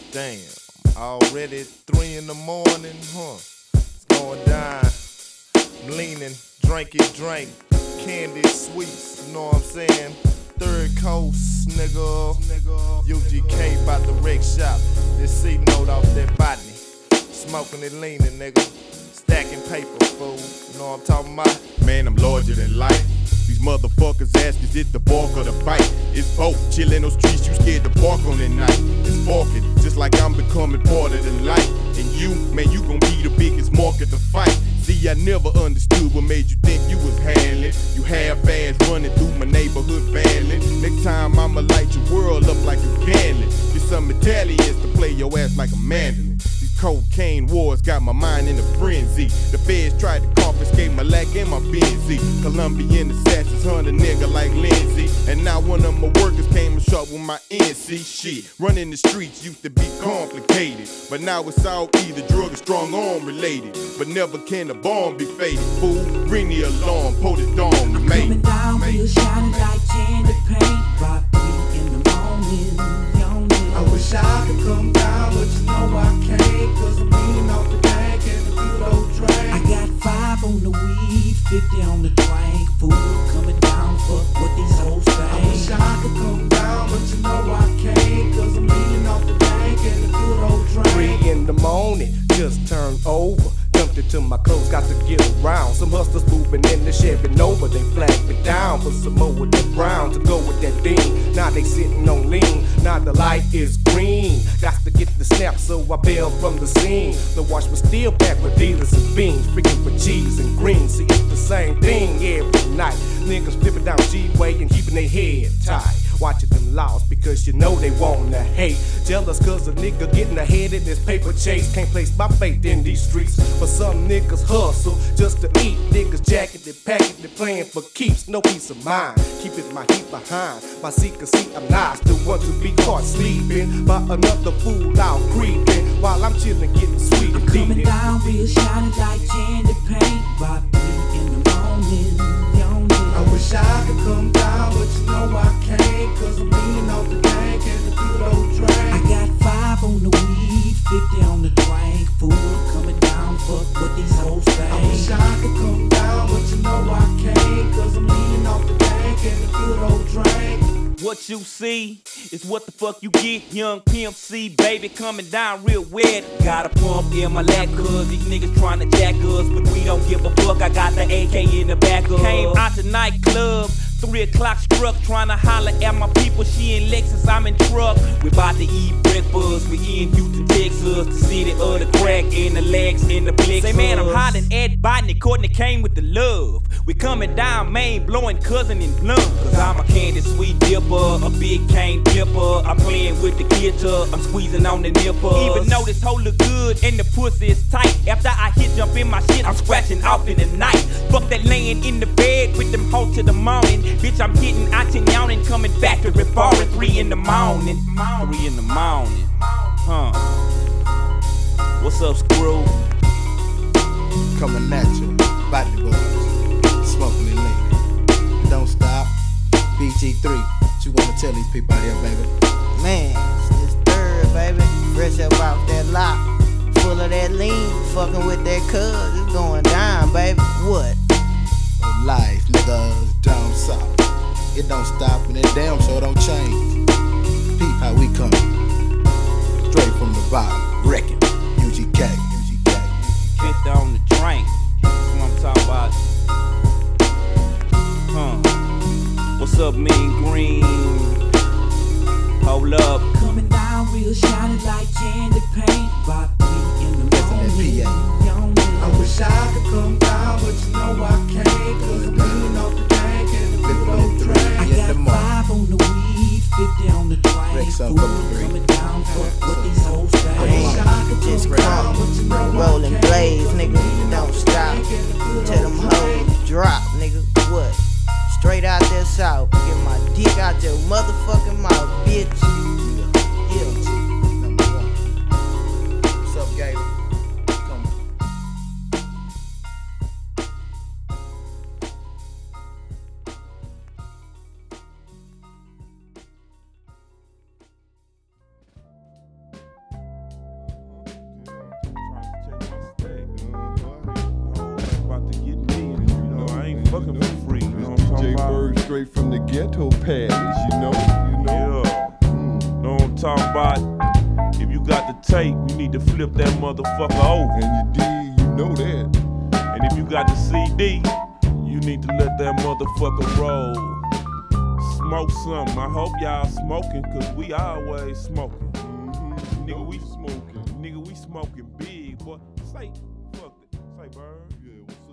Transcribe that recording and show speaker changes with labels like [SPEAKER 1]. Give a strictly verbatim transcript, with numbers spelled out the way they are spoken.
[SPEAKER 1] Damn, already three in the morning, huh? It's going down. I'm leaning, drinking, drink, candy, sweets, you know what I'm saying? Third coast, nigga. U G K about the wreck shop. This C note off that botany. Smoking and leaning, nigga. Stacking paper, fool. You know what I'm talking about?
[SPEAKER 2] Man, I'm larger than life. These motherfuckers ask, is it the bark or the bite? It's both. Chill in those streets, you scared to bark on the night. It's barking, just like I'm becoming part of the light. And you, man, you gon' be the biggest mark at the fight. See, I never understood what made you think you was handling. You half-ass running through my neighborhood vandling. Next time I'ma light your world up like a candle. Get some Italians to play your ass like a mandolin. These cocaine wars got my mind in a frenzy. The feds tried to confiscate my lack and my Benzie. Colombian assassins hunt a nigga like Lindsay. And now one of my workers came ashore with my N C. Shit, running the streets used to be complicated, but now it's all either drug or strong arm related. But never can a bomb be faded. Fool, ring the alarm, pull the dawn,
[SPEAKER 3] I'm
[SPEAKER 2] mate.
[SPEAKER 3] coming down, real shining like candy paint. Rock me in the morning, yawning. I wish I could come down, but you know I can't, cause I'm leaning off the bank and the good old drink. I got five on the weed, fifty on the drink. Fool, coming down, fuck what these hoes think. I wish I could come down, but you know I can't, cause I'm leaning off the bank and the good old drink.
[SPEAKER 4] Three in the morning, just turned over. Dumped into my clothes, got to get around. Some hustlers moving in the Chevy Nova. They flagged me down for some more with that brown to go with that bean. Now they sitting on lean, now the light is green. Got to get the snap, so I bail from the scene. The wash was still packed with dealers and beans, freaking for cheese and greens. See, it's the same thing every night. Niggas flipping down G-Way and keeping their head tight. Watching them lost because you know they wanna hate. Jealous cause a nigga getting ahead in this paper chase. Can't place my faith in these streets. But some niggas hustle just to eat. Niggas jacking it, packing it, playing for keeps. No peace of mind, keeping my heat behind. My seeker see I'm not the one to be caught sleeping by another fool out creeping while I'm chilling getting sweet and deep.
[SPEAKER 3] Coming down real shining like candy paint. Rock me in the morning, yawning. I wish I could come down, but you know I can't, cause I'm leaning off the bank and the good old drink. I got five on the weed, fifty on the drink. Fool, coming down, fuck what these hoes think. I wish I could come down, but you know I can't, cause I'm leaning off the bank and the good old drink.
[SPEAKER 5] What you see is what the fuck you get. Young Pimp C, baby, coming down real wet. Got a pump in my lap, cause these niggas tryna jack us, but we don't give a fuck. I got the A K in the back of. Came out the nightclub, three o'clock struck, tryna holler at my people. She in Lexus, I'm in truck. We bout to eat breakfast. We in Houston, Texas, the city of the crack and the legs in the blix. Say man, I'm hollering at Botany, Courtney came with the love. We coming down Main, blowing cousin in blunt. Cause I'm a candy sweet dipper, a big cane dipper. I'm playing with the guitar, I'm squeezing on the nipper. Even though this hoe look good and the pussy is tight, after I hit jump in my shit, I'm scratching off in the night. Fuck that laying in the bed with them hoes to the morning. Bitch, I'm getting out and yawning, coming back to reform at three in the morning. Three in the morning, huh? What's up, Screw?
[SPEAKER 6] Coming at you, body boys, smoking and leaning. Don't stop, B G three. What you wanna tell these people out here, baby?
[SPEAKER 7] Man, it's this third, baby. Fresh up out that lock, full of that lean, fucking with that cuz. It's going down, baby. What?
[SPEAKER 6] Life, niggas, down south. It don't stop and it damn sure don't change. Peep how we come, straight from the bottom. Wrecking, U G K, U G K.
[SPEAKER 5] fifty on the drink, that's what I'm talking about. Huh? What's up, Mean Green? Hold up.
[SPEAKER 3] Coming down real shining like candy paint. Rock me in the morning, yawning. I wish I could come down, but you know I can't, cause I'm leaning off the bank and the good old drink. I got five on the weed, fifty on the drink. Food coming down, fuck what these hoes think. I wish I could
[SPEAKER 7] Just
[SPEAKER 3] come down, but you know I
[SPEAKER 7] rolling
[SPEAKER 3] can't,
[SPEAKER 7] blaze,
[SPEAKER 3] cause I'm
[SPEAKER 7] nigga.
[SPEAKER 3] leaning
[SPEAKER 7] Don't
[SPEAKER 3] off the
[SPEAKER 7] stop
[SPEAKER 3] bank and the good
[SPEAKER 7] till them
[SPEAKER 3] old drink.
[SPEAKER 7] hoes drop, nigga. What? Straight out there south, get my dick out your motherfucking mouth, bitch. Yeah.
[SPEAKER 6] Number one. What's up, Gator? Come on.
[SPEAKER 2] word straight from the ghetto palace, you know, you know.
[SPEAKER 8] Yeah. Mm. Know what I'm talking about? If you got the tape, you need to flip that motherfucker over.
[SPEAKER 2] And you did, you know that.
[SPEAKER 8] And if you got the C D, you need to let that motherfucker roll. Smoke something. I hope y'all smoking, cause we always smoking.
[SPEAKER 2] Mm-hmm.
[SPEAKER 8] Nigga, we
[SPEAKER 2] smoking.
[SPEAKER 8] Nigga, we smoking big, boy. Say, fuck it. Say, bird.
[SPEAKER 2] Yeah,